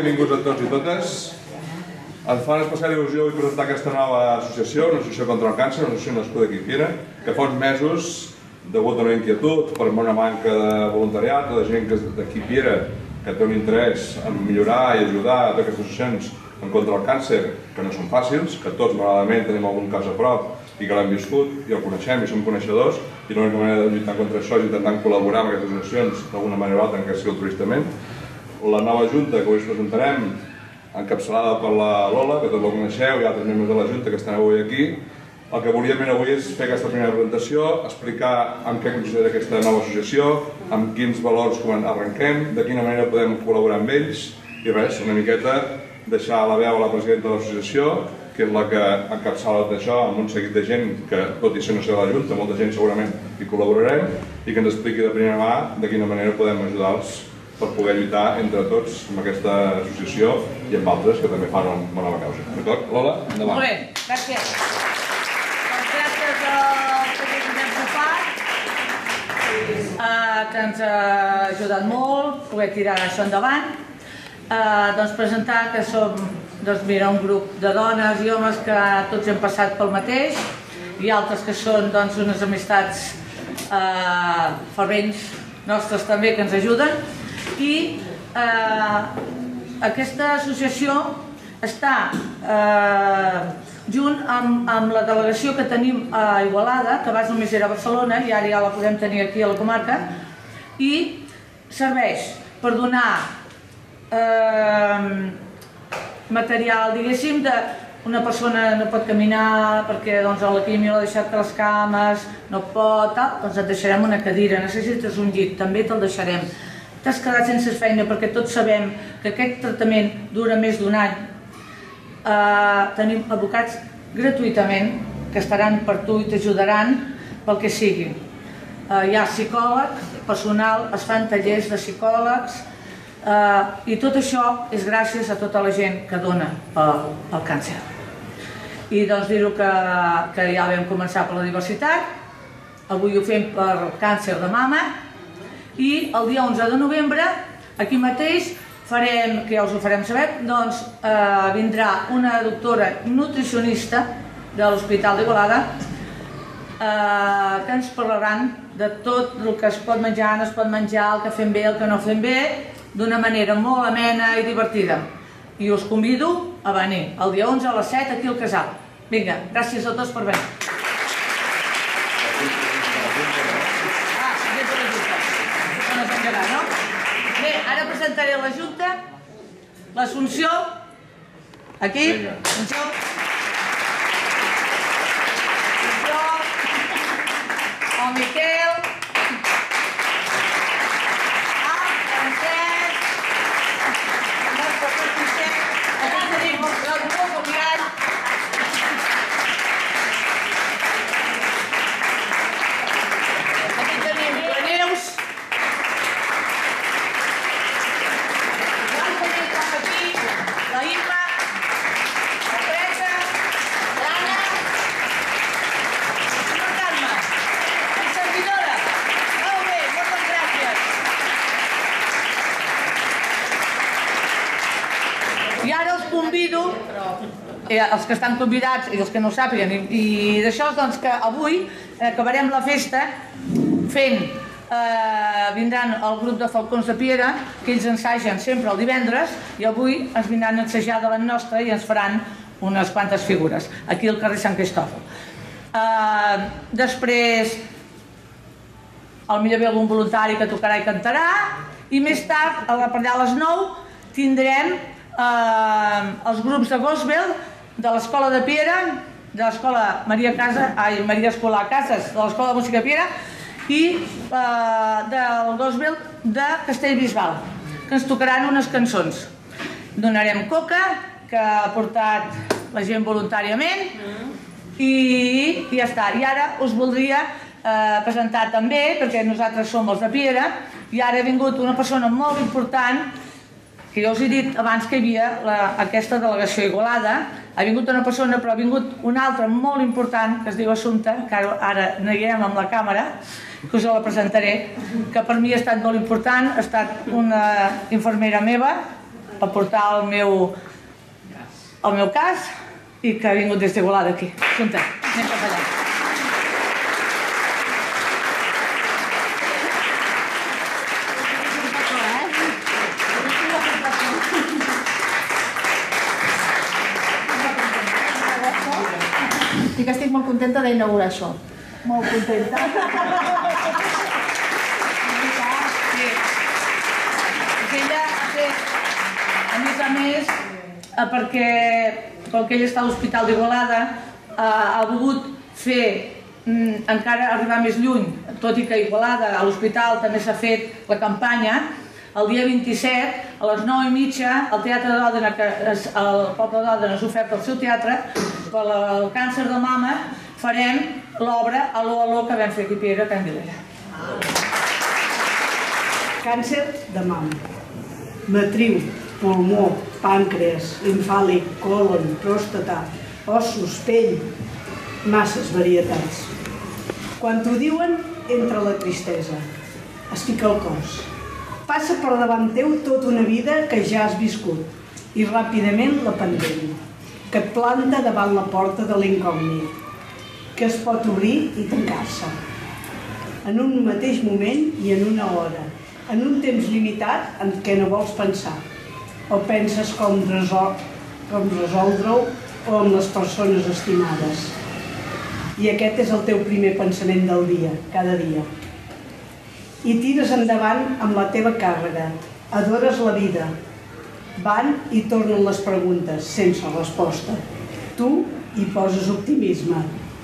benvinguts a tots i totes. Ens fa una especial il·lusió avui presentar aquesta nova associació, una associació contra el càncer, una associació nascuda aquí a Piera, que fa uns mesos, degut a una inquietud, per una manca de voluntariat, de gent d'aquí a Piera que té un interès en millorar i ajudar a totes aquestes associacions en contra del càncer, que no són fàcils, que tots malauradament tenim algun cas a prop i que l'hem viscut i el coneixem i som coneixedors, i l'única manera de lluitar contra això és intentant col·laborar amb aquestes associacions d'alguna manera o altra, encara sigui altruistament. La nova junta que avui us presentarem, encapçalada per la Lola, que tots la coneixeu, i altres membres de la junta que estan avui aquí. El que volíem avui és fer aquesta primera presentació, explicar en què consisteix aquesta nova associació, amb quins valors arrenquem, de quina manera podem col·laborar amb ells, i res, una miqueta deixar la veu a la presidenta de l'associació, que és la que encapçala tot això, amb un seguit de gent que, tot i ser no ser de la Junta, molta gent segurament hi col·laborarem, i que ens expliqui de primera mà de quina manera podem ajudar-los per poder lluitar entre tots amb aquesta associació i amb altres que també fan una bona causa. D'acord? Lola, endavant. Molt bé, gràcies. Doncs gràcies al president Pufat, que ens ha ajudat molt a poder tirar això endavant. Doncs presentar que som un grup de dones i homes que tots hem passat pel mateix, i altres que són unes amistats fervents nostres també que ens ajuden. I aquesta associació està junt amb la delegació que tenim a Igualada, que abans només era a Barcelona i ara ja la podem tenir aquí a la comarca, i serveix per donar material, diguéssim, una persona no pot caminar perquè la quimio l'ha deixat les cames, no pot, doncs et deixarem una cadira, necessites un llit, també te'l deixarem. T'has quedat sense feina perquè tots sabem que aquest tractament dura més d'un any. Tenim advocats gratuïtament que estaran per tu i t'ajudaran pel que sigui. Hi ha psicòleg personal, es fan tallers de psicòlegs, i tot això és gràcies a tota la gent que dona pel càncer. I doncs dir-ho que ja vam començar per la diversitat, avui ho fem per càncer de mama, i el dia 11 de novembre, aquí mateix, farem, que ja us ho farem saber, doncs vindrà una doctora nutricionista de l'Hospital d'Igualada que ens parlaran de tot el que es pot menjar, no es pot menjar, el que fem bé, el que no fem bé, d'una manera molt amena i divertida. I us convido a venir el dia 11 a les 7 aquí al casal. Vinga, gràcies a tots per venir. Bé, ara presentaré la Junta, l'Assumpció, aquí, Assumpció, el Miquel, els que estan convidats i els que no ho sàpiguen, i d'això doncs que avui acabarem la festa fent, vindran el grup de Falcons de Piera, que ells ensagen sempre el divendres, i avui ens vindran a ensajar davant nostre i ens faran unes quantes figures, aquí al carrer Sant Cristòfol. Després, potser ve algun voluntari que tocarà i cantarà, i més tard, per allà a les 9, tindrem els grups de gospel de l'Escola de Piera, de l'Escola Maria Escolar Casas, de l'Escola de Música de Piera, i del gospel de Castellbisbal, que ens tocaran unes cançons. Donarem coca, que ha portat la gent voluntàriament, i ja està. I ara us voldria presentar també, perquè nosaltres som els de Piera, i ara ha vingut una persona molt important, que jo us he dit abans que hi havia aquesta delegació a Igualada. Ha vingut una persona, però ha vingut una altra molt important, que es diu Assumpta, que ara neguem amb la càmera, que us la presentaré, que per mi ha estat molt important, ha estat una infermera meva, portar el meu cas i que ha vingut des d'Igualada aquí. Anem cap allà. I que estic molt contenta d'inaugurar això. Molt contenta. Ella ha fet, a més, perquè com que ella està a l'Hospital d'Igualada, ha volgut fer encara arribar més lluny, tot i que a Igualada, a l'hospital, també s'ha fet la campanya. El dia 27, a les 9:30, al Teatre d'Òdena, el poble d'Òdena s'ha ofert el seu teatre, per al càncer de mama, farem l'obra Aló, Aló, que vam fer aquí a Piera, a Can Vilella. Càncer de mama, matriu, pulmó, pàncreas, limfàlic, colon, pròstata, ossos, pell, masses varietats. Quan t'ho diuen, entra la tristesa, es fica al cos. Passa per davant teu tota una vida que ja has viscut i ràpidament la pandèmia, que et planta davant la porta de l'incògnit, que es pot obrir i tancar-se en un mateix moment i en una hora, en un temps limitat en què no vols pensar, o penses com resoldre-ho o amb les persones estimades. I aquest és el teu primer pensament del dia, cada dia. I tires endavant amb la teva càrrega, adores la vida. Van i tornen les preguntes, sense resposta. Tu hi poses optimisme.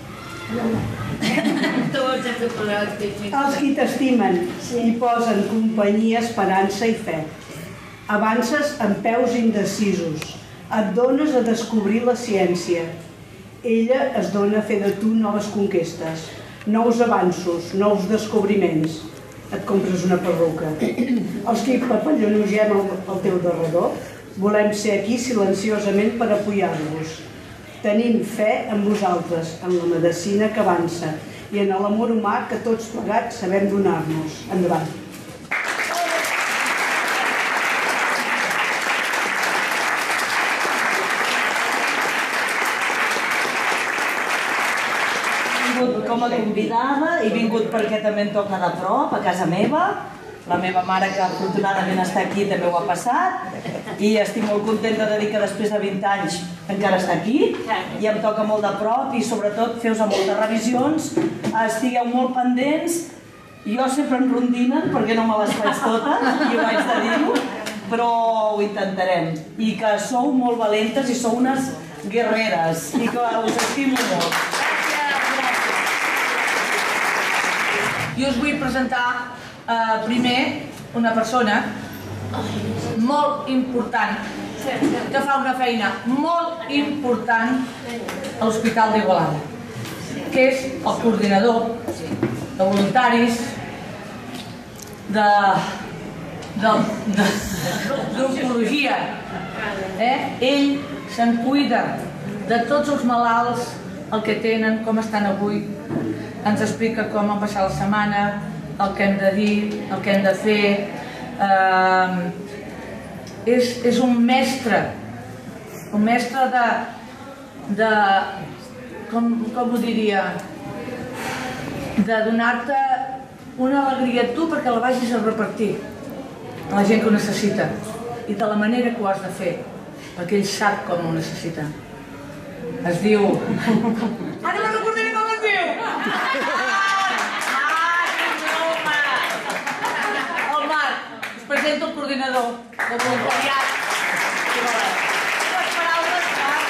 Els qui t'estimen hi posen companyia, esperança i fe. Avances amb peus indecisos, et dones a descobrir la ciència. Ella es dona a fer de tu noves conquestes, nous avanços, nous descobriments. Et compres una perruca. Els que papallonegem al teu darrere, volem ser aquí silenciosament per apoyar-vos. Tenim fe en vosaltres, en la medicina que avança i en l'amor humà que tots plegats sabem donar-nos. Endavant. Com a convidada, he vingut perquè també em toca de prop, a casa meva. La meva mare, que afortunadament està aquí, també ho ha passat. I estic molt contenta de dir que després de 20 anys encara està aquí. I em toca molt de prop i sobretot feu-vos moltes revisions. Estigueu molt pendents. Jo sempre em rondinen perquè no me les faig totes, i ho haig de dir-ho, però ho intentarem. I que sou molt valentes i sou unes guerreres i que us estimo molt. Jo us vull presentar primer una persona molt important que fa una feina molt important a l'Hospital d'Igualada, que és el coordinador de voluntaris d'oncologia. Ell se'n cuida de tots els malalts, el que tenen, com estan avui. Ens explica com ha passat la setmana, el que hem de dir, el que hem de fer. És un mestre de com ho diria, de donar-te una alegria a tu perquè la vagis a repartir a la gent que ho necessita i de la manera que ho has de fer, perquè ell sap com ho necessita. Es diu... Ara no recordaré com es diu! El Marc. Us presento el coordinador de voluntariat. Les paraules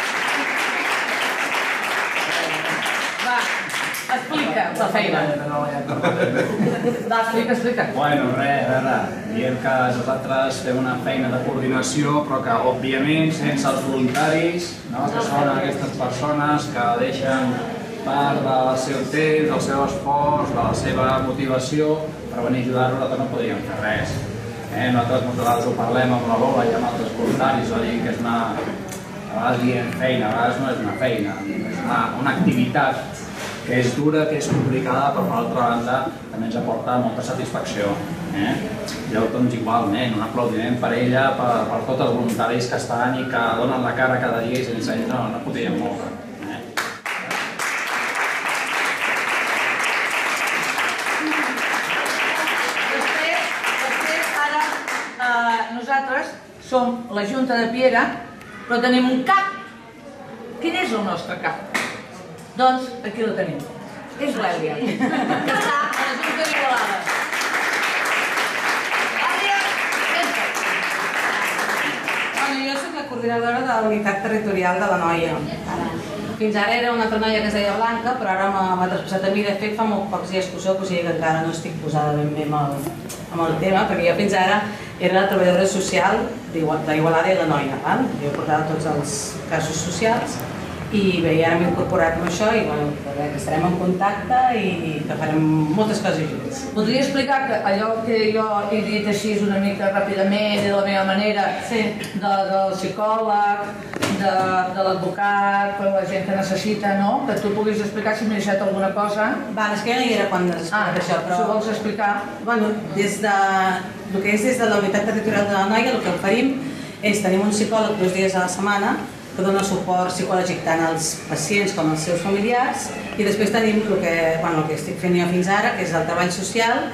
va, explica la feina. Va, explica. Bueno, res, a veure, diem que nosaltres fem una feina de coordinació, però que, òbviament, sense els voluntaris, que són aquestes persones que deixen part del seu temps, del seu esforç, de la seva motivació per venir a ajudar-nos, nosaltres no podríem fer res. Nosaltres moltes vegades ho parlem amb la Lola i amb altres voluntaris, que és una... A vegades diem feina, a vegades no és una feina, és una activitat que és dura, que és complicada, però per altra banda també ens aporta molta satisfacció. Jo, doncs, igualment, un aplaudiment per ella, per tots els voluntaris que estan i que donen la cara cada dia i sense ells no podríem moure. Després, ara, nosaltres som la Junta de Piera, però tenim un cap. Quin és el nostre cap? Doncs aquí el tenim. És l'Èlia, que està a la Junta d'Igualada. Jo soc la coordinadora de la unitat territorial de la noia. Fins ara era una altra noia que es deia Blanca, però ara m'ha traspassat a mi. De fet, fa molt pocs dies que ho soc, o sigui que encara no estic posada ben bé amb el tema, perquè jo fins ara era la treballadora social d'Igualada i la noia. Jo portava tots els casos socials i bé, ara m'he incorporat amb això i que estarem en contacte i que farem moltes coses junts. Podria explicar que allò que jo he dit així una mica ràpidament i de la meva manera, del psicòleg, de l'advocat, per la gent que necessita, no? Que tu puguis explicar si m'he deixat alguna cosa. És que jo no hi era quan es explica això, però... Si ho vols explicar. Bueno, des de la unitat territorial de la noia, el que oferim és tenim un psicòleg 2 dies a la setmana que dona suport psicològic tant als pacients com als seus familiars i després tenim el que estic fent jo fins ara, que és el treball social,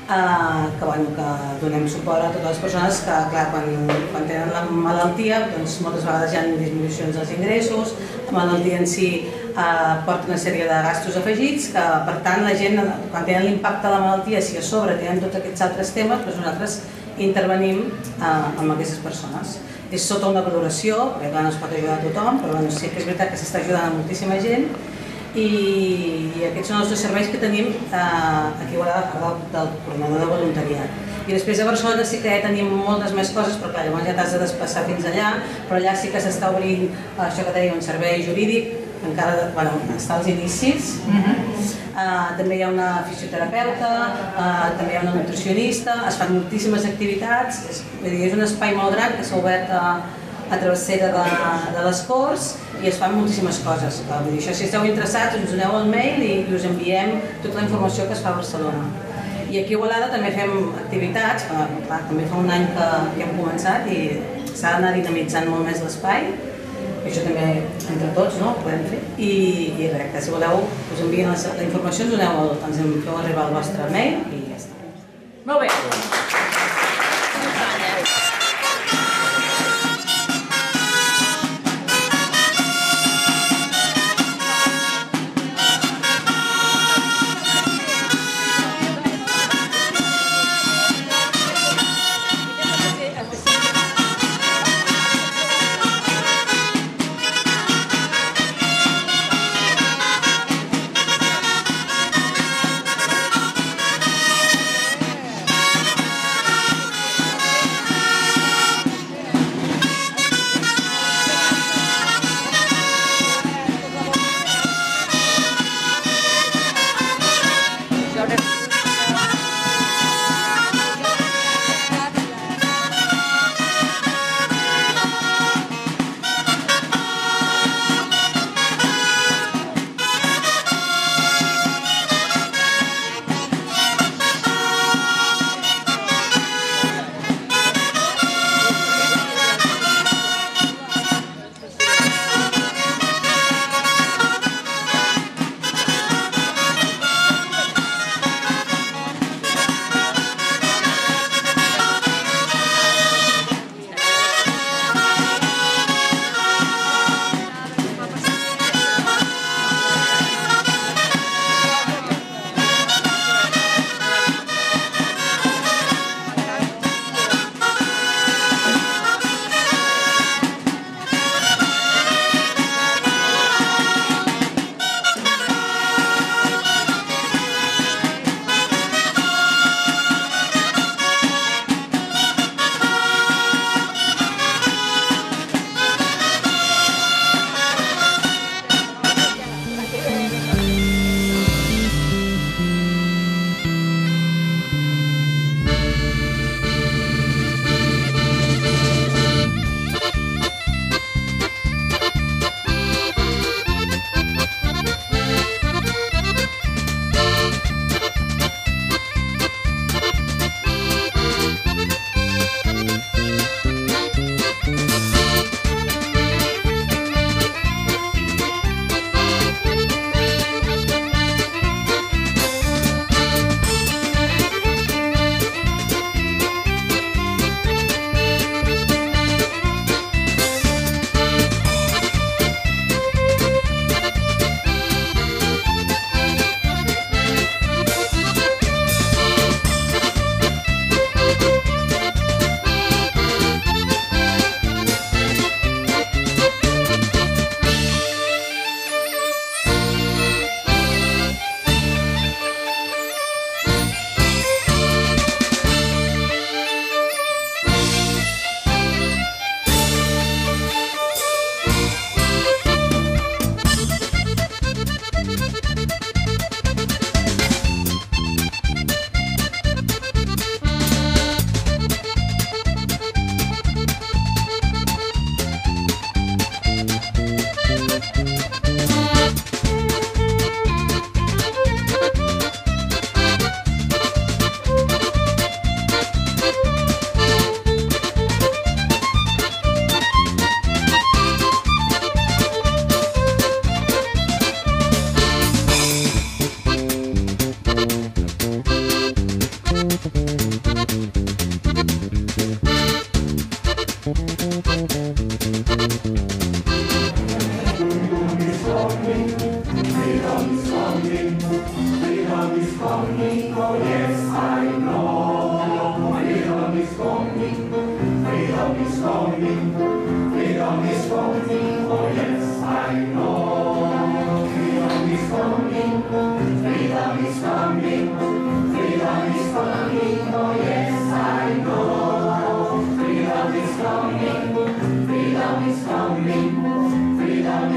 que donem suport a totes les persones que, clar, quan tenen la malaltia, doncs moltes vegades hi ha disminucions dels ingressos, la malaltia en si porta una sèrie de gastos afegits, que per tant la gent, quan tenen l'impacte de la malaltia, si a sobre tenen tots aquests altres temes, doncs nosaltres intervenim amb aquestes persones. És sota una valoració, perquè clar, no es pot ajudar a tothom, però sí que és veritat que s'està ajudant a moltíssima gent i aquests són els 2 serveis que tenim aquí a Igualada del coordinador de voluntariat. I després a Barcelona sí que tenim moltes més coses, però clar, llavors ja t'has de desplaçar fins allà, però allà sí que s'està obrint això que deia, un servei jurídic, encara està als inicis. També hi ha una fisioterapeuta, també hi ha una nutricionista, es fan moltíssimes activitats, és un espai molt gran que s'ha obert a travessera de les Corts i es fan moltíssimes coses. Si esteu interessats, ens doneu el mail i us enviem tota la informació que es fa a Barcelona. I aquí a Igualada també fem activitats, també fa un any que hem començat i s'ha d'anar dinamitzant molt més l'espai. Això també entre tots ho podem fer. I res, que si voleu us envien la informació, ens en feu arribar al vostre mail i ja està. Molt bé.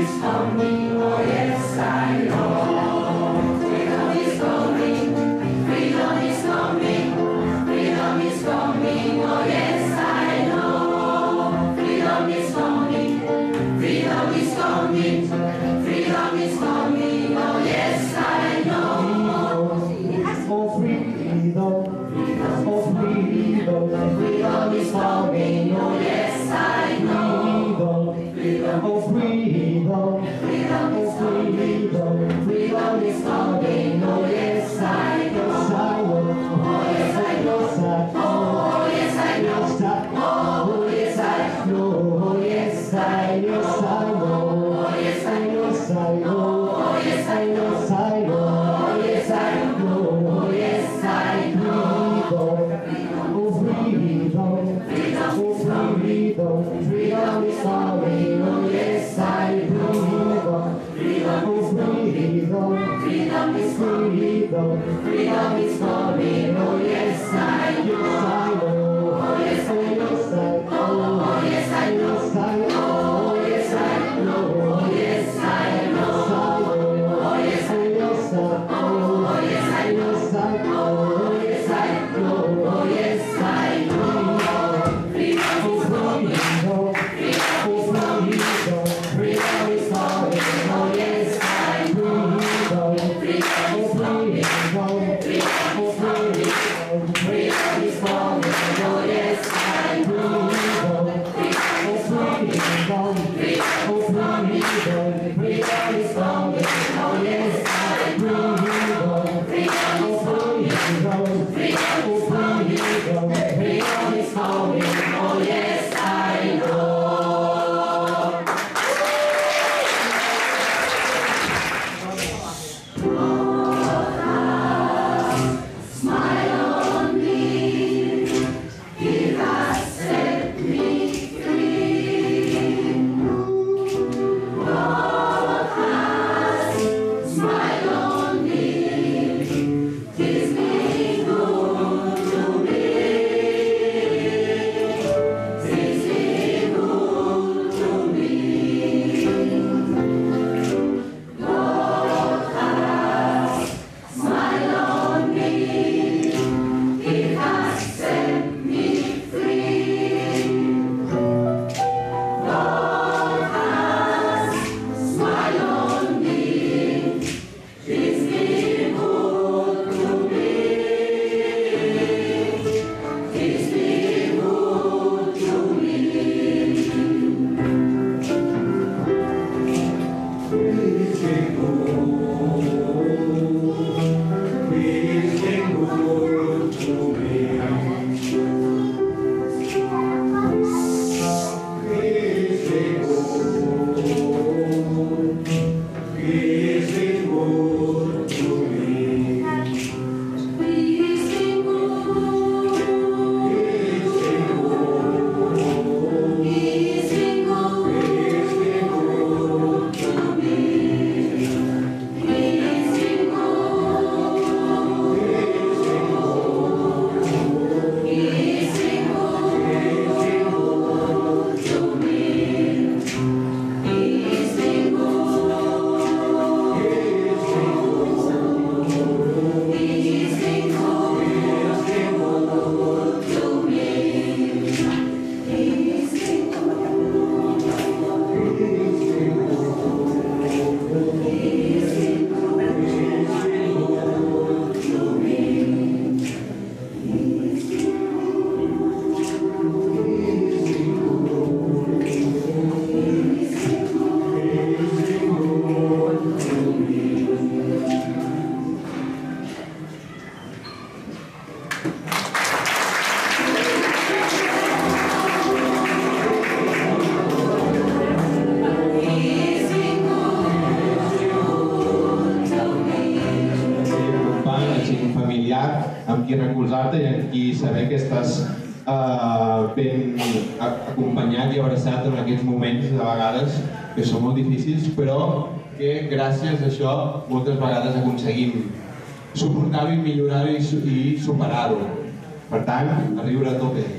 qui recolzar-te i en qui saber que estàs ben acompanyat i abraçat en aquests moments de vegades que són molt difícils, però que gràcies a això moltes vegades aconseguim suportar-ho i millorar-ho i superar-ho. Per tant, a riure a tope.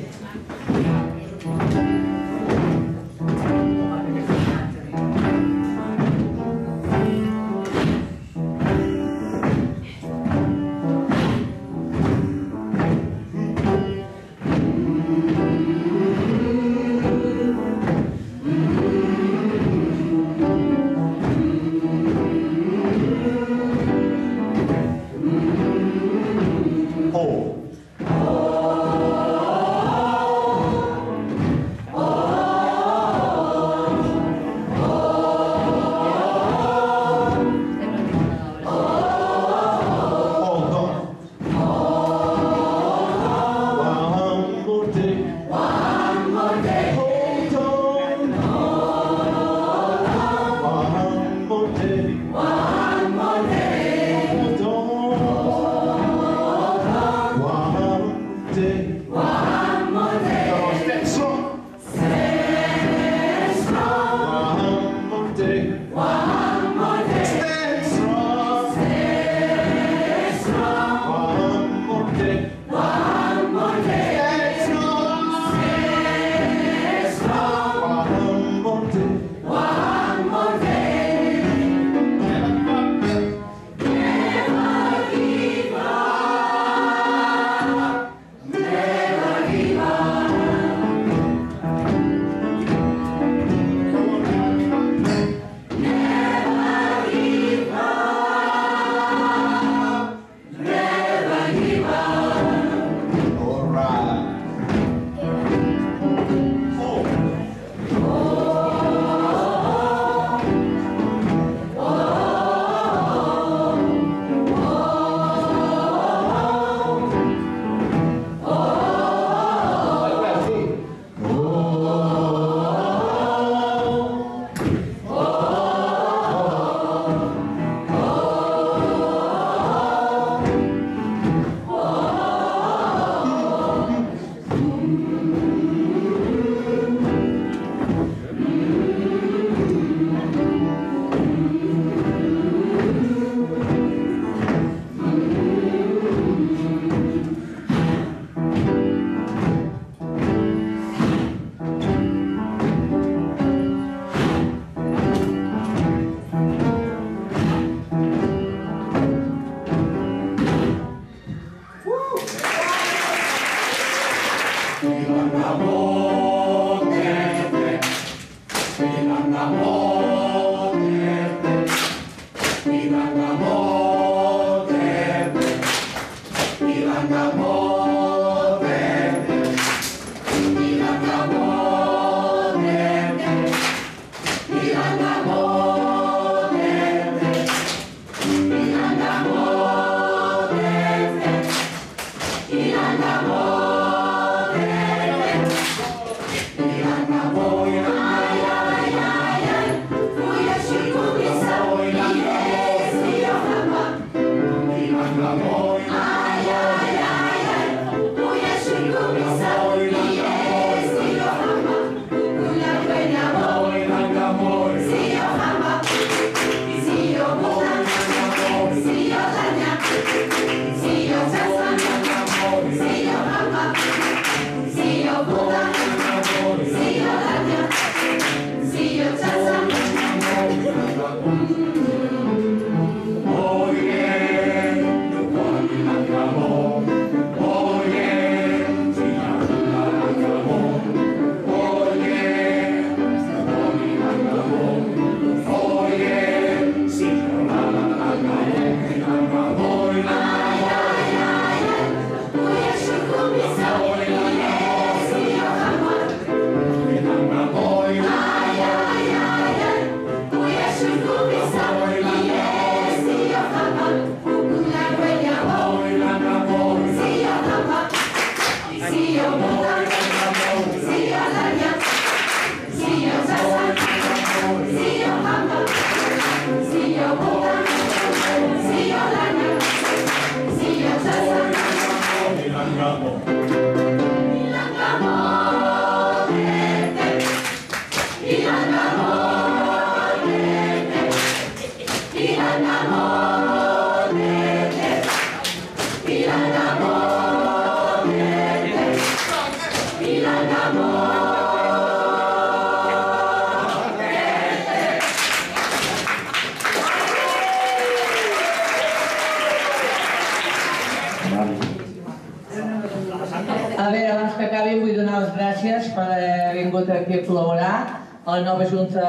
A veure, abans que acabi vull donar les gràcies per haver vingut aquí a col·laborar a la nova junta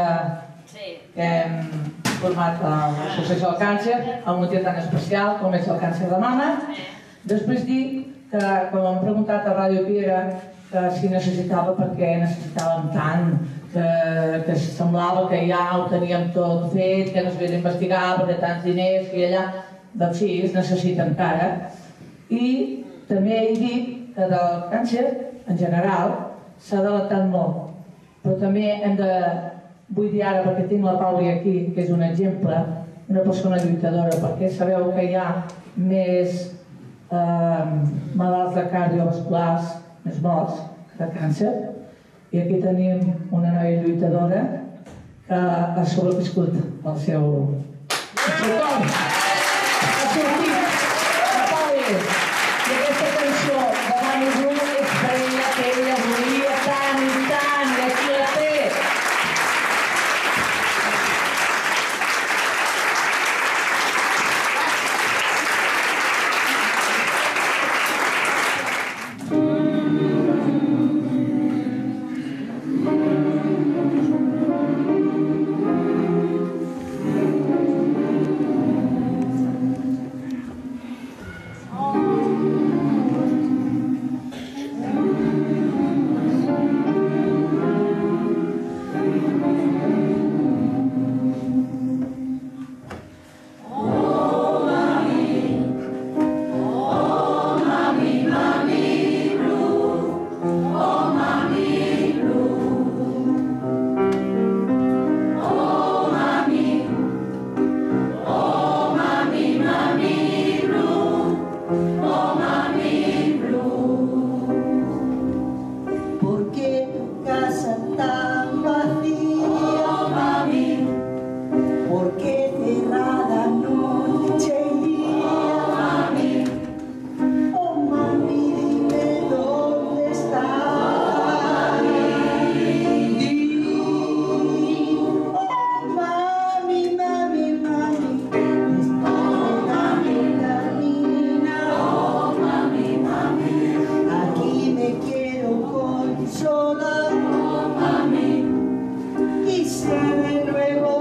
que hem format a l'Associació del Càncer, a un motiu tan especial com és el càncer de mama. Després dir que, com hem preguntat a Ràdio Piera, que si necessitava, perquè necessitàvem tant, que semblava que ja ho teníem tot fet, que no s'havia d'investigar perquè tants diners que hi ha allà, doncs sí, es necessita encara. I també he dit que del càncer, en general, s'ha delatat molt, però també hem de, vull dir ara, perquè tinc la Pauli aquí, que és un exemple, una persona lluitadora, perquè sabeu que hi ha més malalts de cardiovasculars, més morts de càncer, i aquí tenim una noia lluitadora que ha sobreviscut el seu cor. Ha sortit, la Pauli, i aquesta cançó de Manu Bru és per ella, que ella volia tant i tant, i aquí la té. Oh. de nuevo